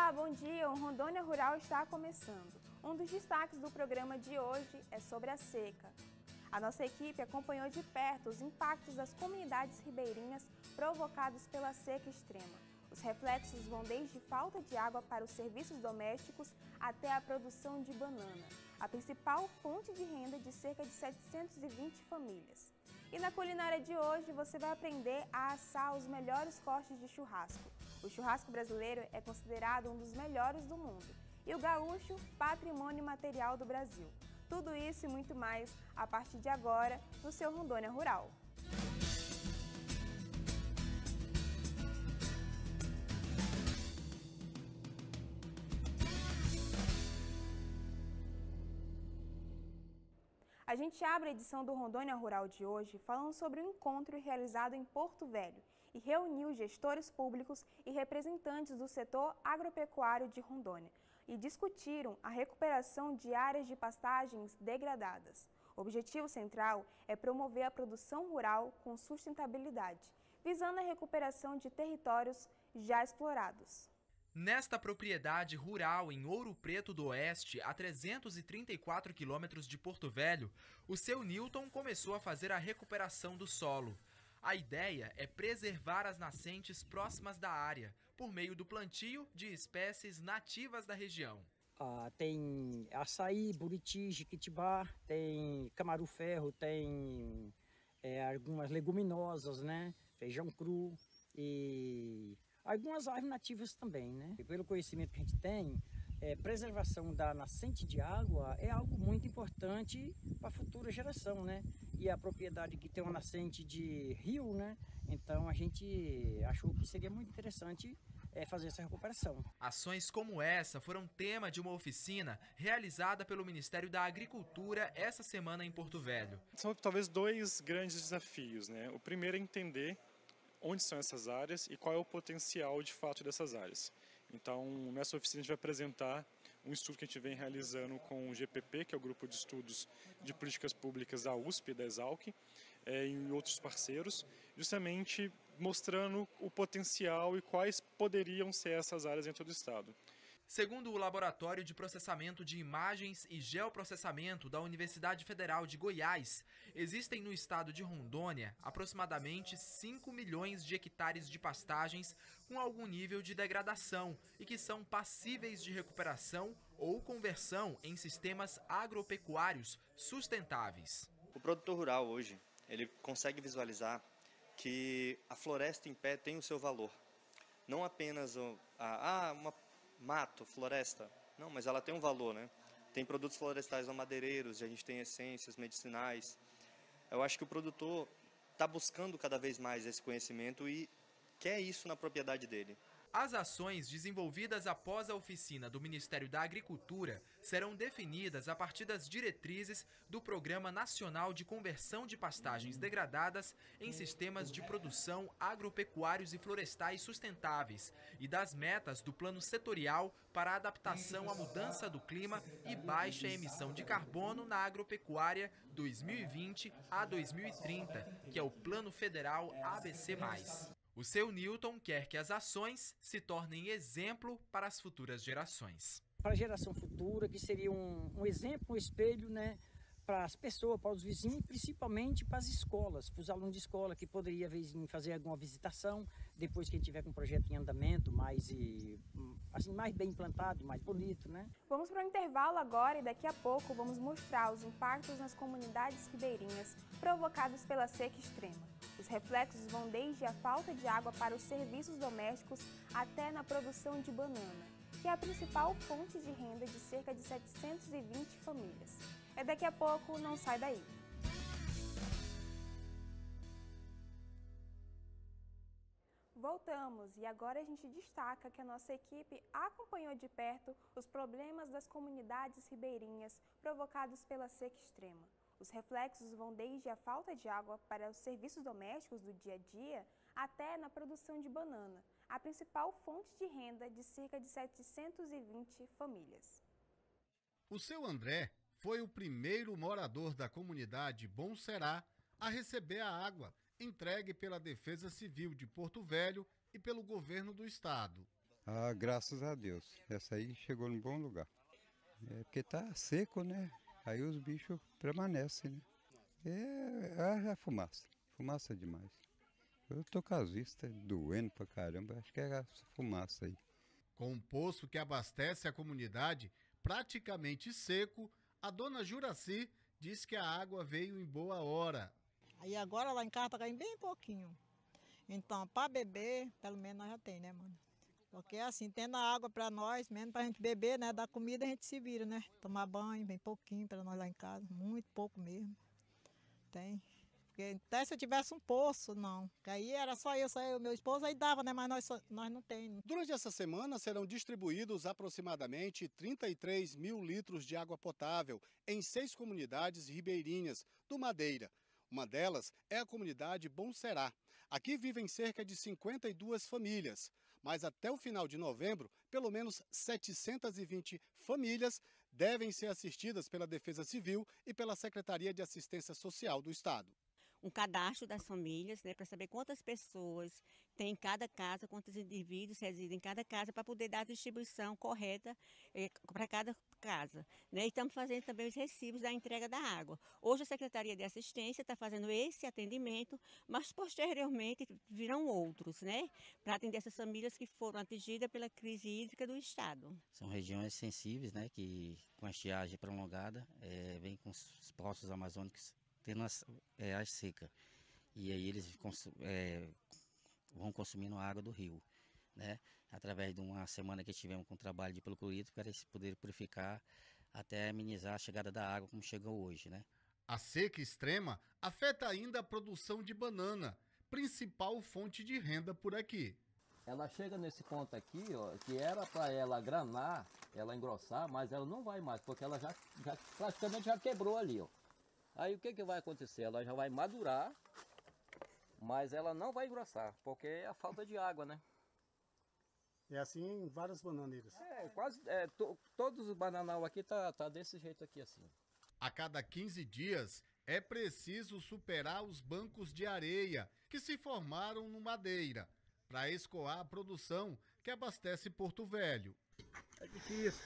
Olá, bom dia! O Rondônia Rural está começando. Um dos destaques do programa de hoje é sobre a seca. A nossa equipe acompanhou de perto os impactos das comunidades ribeirinhas provocados pela seca extrema. Os reflexos vão desde falta de água para os serviços domésticos até a produção de banana, a principal fonte de renda de cerca de 720 famílias. E na culinária de hoje você vai aprender a assar os melhores cortes de churrasco. O churrasco brasileiro é considerado um dos melhores do mundo e o gaúcho, patrimônio material do Brasil. Tudo isso e muito mais a partir de agora no seu Rondônia Rural. A gente abre a edição do Rondônia Rural de hoje falando sobre um encontro realizado em Porto Velho e reuniu gestores públicos e representantes do setor agropecuário de Rondônia e discutiram a recuperação de áreas de pastagens degradadas. O objetivo central é promover a produção rural com sustentabilidade, visando a recuperação de territórios já explorados. Nesta propriedade rural em Ouro Preto do Oeste, a 334 quilômetros de Porto Velho, o seu Newton começou a fazer a recuperação do solo. A ideia é preservar as nascentes próximas da área, por meio do plantio de espécies nativas da região. Tem açaí, buriti, jiquitibá, tem camaru-ferro, tem algumas leguminosas, né? Feijão cru e algumas aves nativas também, né? E pelo conhecimento que a gente tem, preservação da nascente de água é algo muito importante para a futura geração, né? E a propriedade que tem uma nascente de rio, né? Então a gente achou que seria muito interessante fazer essa recuperação. Ações como essa foram tema de uma oficina realizada pelo Ministério da Agricultura essa semana em Porto Velho. São talvez dois grandes desafios, né? O primeiro é entender onde são essas áreas e qual é o potencial de fato dessas áreas. Então, nessa oficina a gente vai apresentar um estudo que a gente vem realizando com o GPP, que é o Grupo de Estudos de Políticas Públicas da USP e da Exalc, e outros parceiros, justamente mostrando o potencial e quais poderiam ser essas áreas dentro do estado. Segundo o Laboratório de Processamento de Imagens e Geoprocessamento da Universidade Federal de Goiás, existem no estado de Rondônia aproximadamente 5 milhões de hectares de pastagens com algum nível de degradação e que são passíveis de recuperação ou conversão em sistemas agropecuários sustentáveis. O produtor rural hoje, ele consegue visualizar que a floresta em pé tem o seu valor. Não apenas mato, floresta. Não, mas ela tem um valor, né? Tem produtos florestais não madeireiros, a gente tem essências medicinais. Eu acho que o produtor está buscando cada vez mais esse conhecimento e quer isso na propriedade dele. As ações desenvolvidas após a oficina do Ministério da Agricultura serão definidas a partir das diretrizes do Programa Nacional de Conversão de Pastagens Degradadas em Sistemas de Produção Agropecuários e Florestais Sustentáveis e das metas do Plano Setorial para a Adaptação à Mudança do Clima e Baixa Emissão de Carbono na Agropecuária 2020 a 2030, que é o Plano Federal ABC+. O seu Newton quer que as ações se tornem exemplo para as futuras gerações. Para a geração futura, que seria um exemplo, um espelho, né, para as pessoas, para os vizinhos, principalmente para as escolas, para os alunos de escola, que poderia fazer alguma visitação, depois que a gente tiver com um projeto em andamento, mais bem implantado, mais bonito, né? Vamos para o intervalo agora e daqui a pouco vamos mostrar os impactos nas comunidades ribeirinhas provocados pela seca extrema. Os reflexos vão desde a falta de água para os serviços domésticos até na produção de banana, que é a principal fonte de renda de cerca de 720 famílias. É daqui a pouco, não sai daí! Voltamos e agora a gente destaca que a nossa equipe acompanhou de perto os problemas das comunidades ribeirinhas provocados pela seca extrema. Os reflexos vão desde a falta de água para os serviços domésticos do dia a dia até na produção de banana, a principal fonte de renda de cerca de 720 famílias. O seu André foi o primeiro morador da comunidade Bom Será a receber a água entregue pela Defesa Civil de Porto Velho e pelo governo do estado. Ah, graças a Deus. Essa aí chegou num bom lugar. É porque tá seco, né? Aí os bichos permanecem, né? É a fumaça. Fumaça demais. Eu tô com as vistas doendo pra caramba. Acho que é a fumaça aí. Com um poço que abastece a comunidade praticamente seco, a dona Juraci diz que a água veio em boa hora. Aí agora lá em casa tá caindo bem pouquinho. Então, para beber, pelo menos nós já tem, né, mano? Porque assim, tendo a água para nós, mesmo pra gente beber, né, da comida a gente se vira, né? Tomar banho, bem pouquinho para nós lá em casa, muito pouco mesmo. Tem. Porque até se eu tivesse um poço, não. Que aí era só eu e meu esposo, aí dava, né? Mas nós não temos. Durante essa semana serão distribuídos aproximadamente 33 mil litros de água potável em 6 comunidades ribeirinhas do Madeira. Uma delas é a comunidade Bom Será. Aqui vivem cerca de 52 famílias. Mas até o final de novembro, pelo menos 720 famílias devem ser assistidas pela Defesa Civil e pela Secretaria de Assistência Social do Estado. Um cadastro das famílias, né, para saber quantas pessoas tem em cada casa, quantos indivíduos residem em cada casa, para poder dar a distribuição correta para cada casa. Né? E estamos fazendo também os recibos da entrega da água. Hoje a Secretaria de Assistência está fazendo esse atendimento, mas posteriormente virão outros, né, para atender essas famílias que foram atingidas pela crise hídrica do Estado. São regiões sensíveis, né, que com a estiagem prolongada, vem com os poços amazônicos tendo a seca, e aí eles vão consumindo a água do rio, né? Através de uma semana que tivemos com o trabalho de hipoclorito para eles poderem purificar até amenizar a chegada da água como chegou hoje, né? A seca extrema afeta ainda a produção de banana, principal fonte de renda por aqui. Ela chega nesse ponto aqui, ó, que era para ela granar, ela engrossar, mas ela não vai mais, porque ela já praticamente já quebrou ali, ó. Aí o que vai acontecer? Ela já vai madurar, mas ela não vai engrossar, porque é a falta de água, né? É assim em várias bananeiras. Todos os bananal aqui tá desse jeito aqui assim. A cada 15 dias é preciso superar os bancos de areia que se formaram no Madeira para escoar a produção que abastece Porto Velho. É difícil.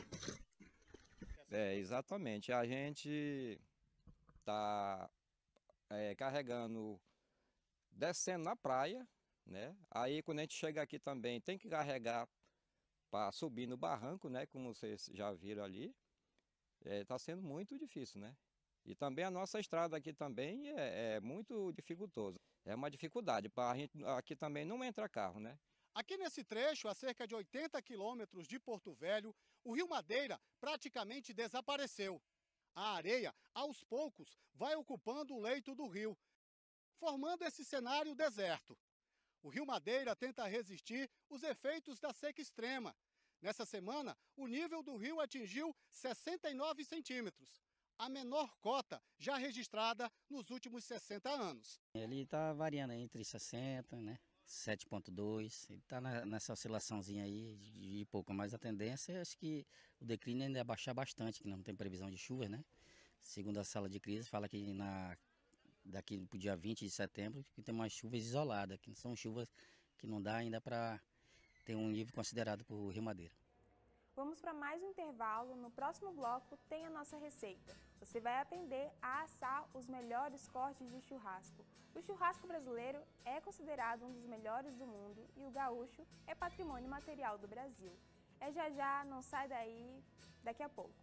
Exatamente. A gente tá carregando, descendo na praia, né? Aí quando a gente chega aqui também tem que carregar para subir no barranco, né? Como vocês já viram ali, tá sendo muito difícil, né? E também a nossa estrada aqui também é muito dificultosa. É uma dificuldade para a gente aqui também não entra carro, né? Aqui nesse trecho, a cerca de 80 quilômetros de Porto Velho, o rio Madeira praticamente desapareceu. A areia, aos poucos, vai ocupando o leito do rio, formando esse cenário deserto. O rio Madeira tenta resistir os efeitos da seca extrema. Nessa semana, o nível do rio atingiu 69 centímetros, a menor cota já registrada nos últimos 60 anos. Ele está variando entre 60, né? 7,2, ele está nessa oscilaçãozinha aí de pouco, mas a tendência acho que o declínio ainda é baixar bastante, que não tem previsão de chuva, né? Segundo a sala de crise, fala que daqui para o dia 20 de setembro que tem umas chuvas isoladas, que são chuvas que não dá ainda para ter um nível considerado para o Rio Madeira. Vamos para mais um intervalo. No próximo bloco tem a nossa receita. Você vai aprender a assar os melhores cortes de churrasco. O churrasco brasileiro é considerado um dos melhores do mundo e o gaúcho é patrimônio material do Brasil. É já, não sai daí, daqui a pouco.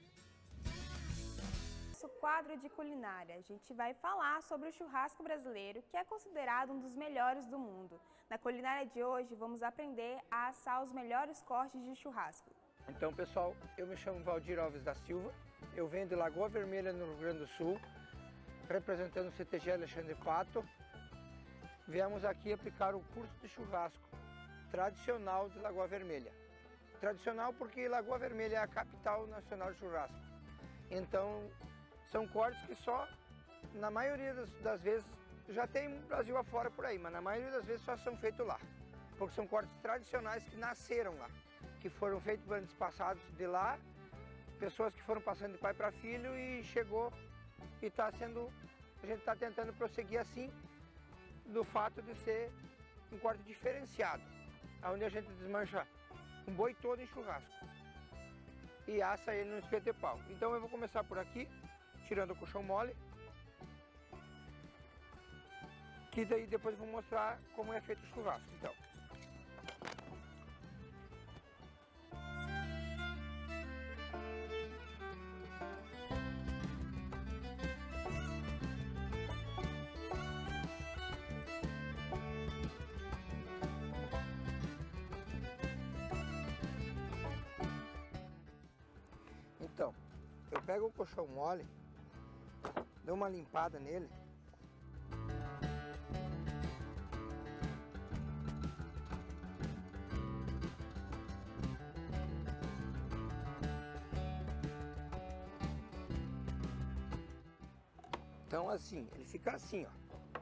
Nosso quadro de culinária, a gente vai falar sobre o churrasco brasileiro, que é considerado um dos melhores do mundo. Na culinária de hoje, vamos aprender a assar os melhores cortes de churrasco. Então, pessoal, eu me chamo Valdir Alves da Silva, eu venho de Lagoa Vermelha, no Rio Grande do Sul, representando o CTG Alexandre Pato. Viemos aqui aplicar o curso de churrasco tradicional de Lagoa Vermelha. Tradicional porque Lagoa Vermelha é a capital nacional de churrasco. Então, são cortes que só, na maioria das vezes, já tem Brasil afora por aí, mas na maioria das vezes só são feitos lá. Porque são cortes tradicionais que nasceram lá, que foram feitos por antepassados de lá, pessoas que foram passando de pai para filho e chegou e a gente está tentando prosseguir assim, do fato de ser um corte diferenciado, onde a gente desmancha um boi todo em churrasco. E assa ele no espeto de pau. Então eu vou começar por aqui, tirando o colchão mole. Que daí depois eu vou mostrar como é feito o churrasco. Então. Então, eu pego o colchão mole, dou uma limpada nele. Então assim, ele fica assim, ó.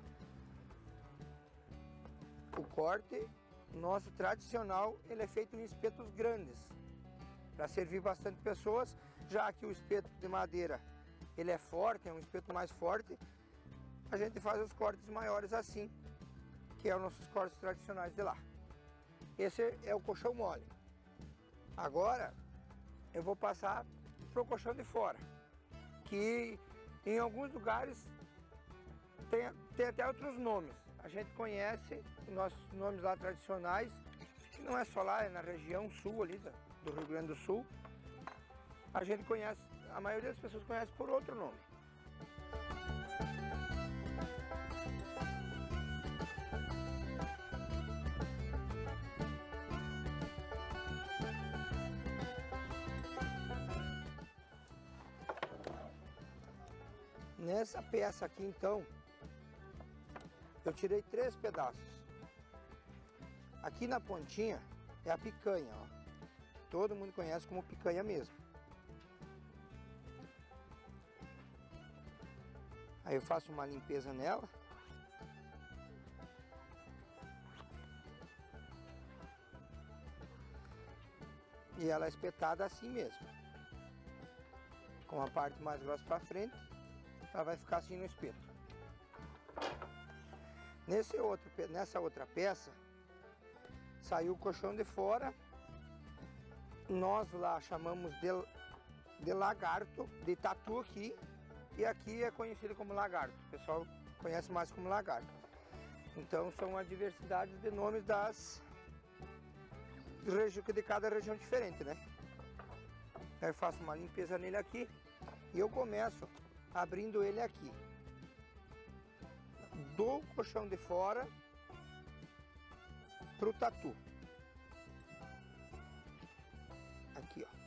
O corte nosso tradicional, ele é feito em espetos grandes, para servir bastante pessoas, já que o espeto de madeira, ele é forte, é um espeto mais forte, a gente faz os cortes maiores assim, que é os nossos cortes tradicionais de lá. Esse é o colchão mole. Agora, eu vou passar para o colchão de fora, que em alguns lugares tem até outros nomes. A gente conhece os nossos nomes lá tradicionais, que não é só lá, é na região sul ali do Rio Grande do Sul. A gente conhece, a maioria das pessoas conhece por outro nome. Nessa peça aqui, então, eu tirei 3 pedaços. Aqui na pontinha é a picanha, ó. Todo mundo conhece como picanha mesmo. Aí eu faço uma limpeza nela. E ela é espetada assim mesmo. Com a parte mais grossa para frente, ela vai ficar assim no espeto. Nessa outra peça, saiu o colchão de fora. Nós lá chamamos de lagarto, de tatu aqui. E aqui é conhecido como lagarto. O pessoal conhece mais como lagarto. Então são a diversidade de nomes de cada região diferente, né? Aí eu faço uma limpeza nele aqui e eu começo abrindo ele aqui. Do colchão de fora pro tatu. Aqui, ó.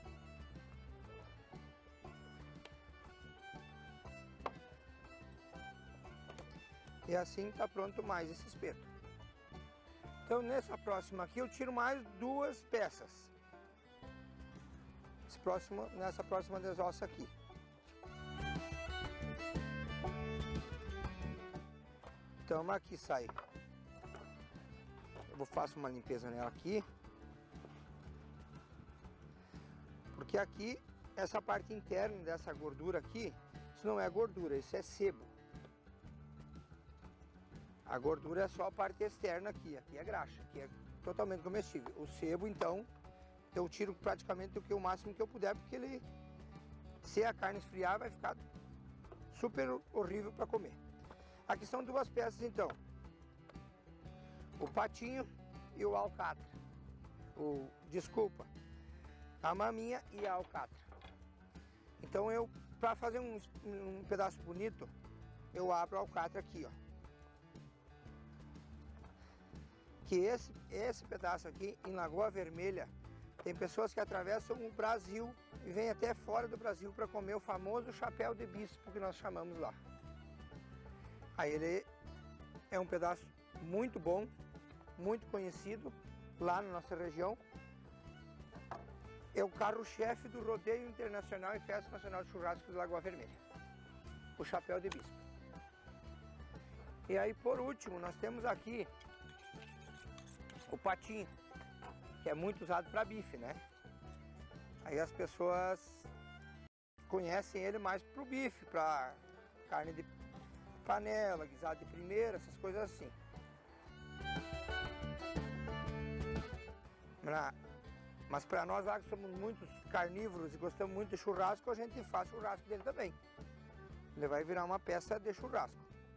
E assim tá pronto mais esse espeto. Então nessa próxima aqui eu tiro mais 2 peças. Nessa próxima desossa aqui. Então aqui sai. Eu faço uma limpeza nela aqui. Porque aqui, essa parte interna dessa gordura aqui, isso não é gordura, isso é sebo. A gordura é só a parte externa aqui é graxa, aqui é totalmente comestível. O sebo, então, eu tiro praticamente o máximo que eu puder, porque ele, se a carne esfriar, vai ficar super horrível para comer. Aqui são 2 peças, então. O patinho e o alcatra. A maminha e a alcatra. Então para fazer um pedaço bonito, eu abro a alcatra aqui, ó. Que esse pedaço aqui, em Lagoa Vermelha, tem pessoas que atravessam o Brasil e vêm até fora do Brasil para comer o famoso chapéu de bispo que nós chamamos lá. Aí ele é um pedaço muito bom, muito conhecido lá na nossa região. É o carro-chefe do Rodeio Internacional e Festa Nacional de Churrasco de Lagoa Vermelha. O chapéu de bispo. E aí, por último, nós temos aqui o patinho, que é muito usado para bife, né? Aí as pessoas conhecem ele mais pro bife, para carne de panela, guisado de primeira, essas coisas assim. Mas para nós lá que somos muitos carnívoros e gostamos muito de churrasco, a gente faz churrasco dele também. Ele vai virar uma peça de churrasco.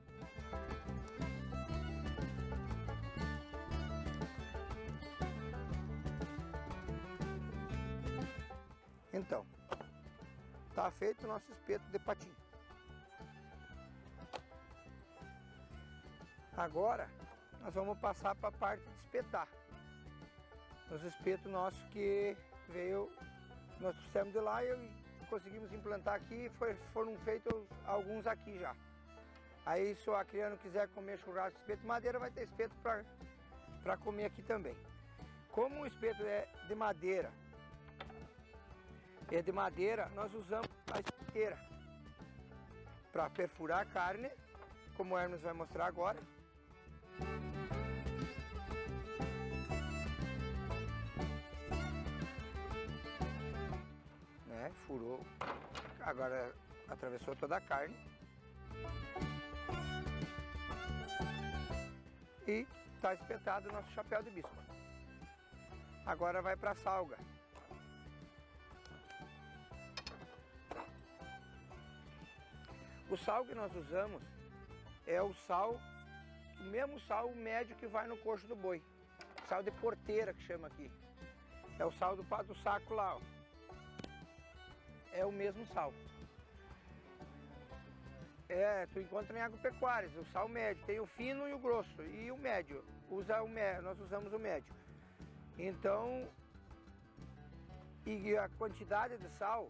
Então, tá feito o nosso espeto de patinho. Agora, nós vamos passar para a parte de espetar. Os espetos nossos que veio, nós trouxemos de lá e conseguimos implantar aqui, foram feitos alguns aqui já. Aí se o acreano quiser comer churrasco de espeto de madeira, vai ter espeto para comer aqui também. Como o espeto é de madeira, nós usamos a espeteira para perfurar a carne, como o Hermes vai mostrar agora. Furou, agora atravessou toda a carne e está espetado o nosso chapéu de bispo. Agora vai para a salga. O sal que nós usamos é o mesmo sal médio que vai no coxo do boi, sal de porteira que chama aqui. É o sal do saco lá, ó. É o mesmo sal. Tu encontra em agropecuárias, o sal médio, tem o fino e o grosso, e o médio, nós usamos o médio. Então, e a quantidade de sal,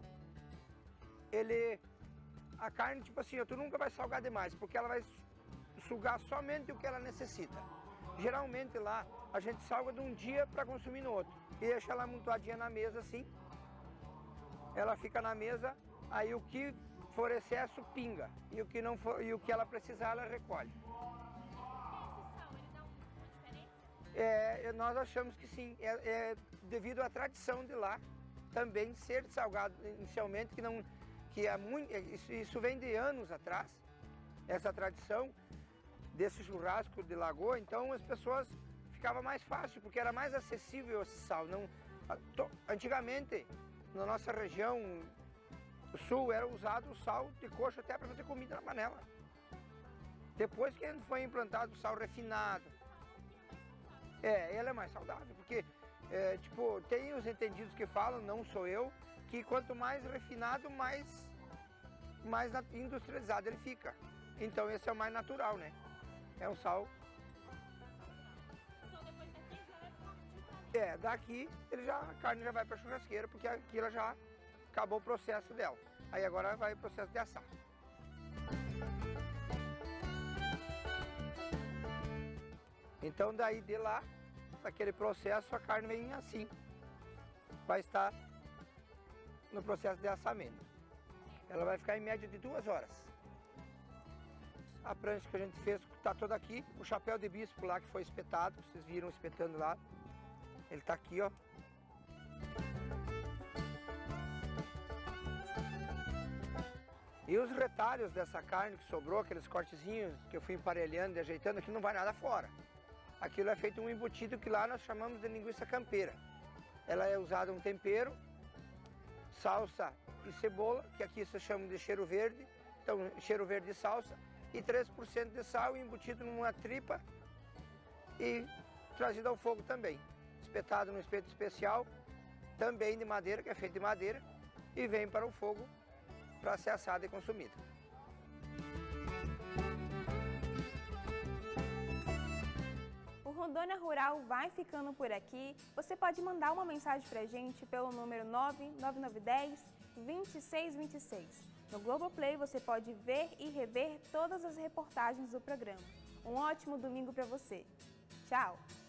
a carne, tipo assim, tu nunca vai salgar demais, porque ela vai sugar somente o que ela necessita. Geralmente lá, a gente salga de um dia para consumir no outro, e deixa ela amontoadinha na mesa assim. Ela fica na mesa, aí o que for excesso pinga, e o que não for, e o que ela precisar ela recolhe. Nós achamos que sim, devido à tradição de lá também ser salgado inicialmente, isso vem de anos atrás, essa tradição desse churrasco de lagoa, então as pessoas ficava mais fácil, porque era mais acessível esse sal. Antigamente, na nossa região sul, era usado o sal de coxo até para fazer comida na panela. Depois que foi implantado o sal refinado, ele é mais saudável, porque tem os entendidos que falam, não sou eu, que quanto mais refinado, mais industrializado ele fica. Então esse é o mais natural, né? É um sal. Daqui a carne já vai para a churrasqueira, porque aqui ela já acabou o processo dela. Aí agora vai o processo de assar. Então daí de lá, daquele processo, a carne vem assim. Vai estar no processo de assamento. Ela vai ficar em média de 2 horas. A prancha que a gente fez está toda aqui. O chapéu de bispo lá que foi espetado, vocês viram espetando lá. Ele está aqui, ó. E os retalhos dessa carne que sobrou, aqueles cortezinhos que eu fui emparelhando e ajeitando, aqui não vai nada fora. Aquilo é feito um embutido que lá nós chamamos de linguiça campeira. Ela é usada um tempero, salsa e cebola, que aqui se chama de cheiro verde. Então, cheiro verde e salsa. E 3% de sal embutido numa tripa e trazido ao fogo também. Espetado num espeto especial, também de madeira, que é feito de madeira, e vem para o fogo para ser assado e consumido. O Rondônia Rural vai ficando por aqui. Você pode mandar uma mensagem para a gente pelo número 99910-2626. No Globoplay você pode ver e rever todas as reportagens do programa. Um ótimo domingo para você. Tchau!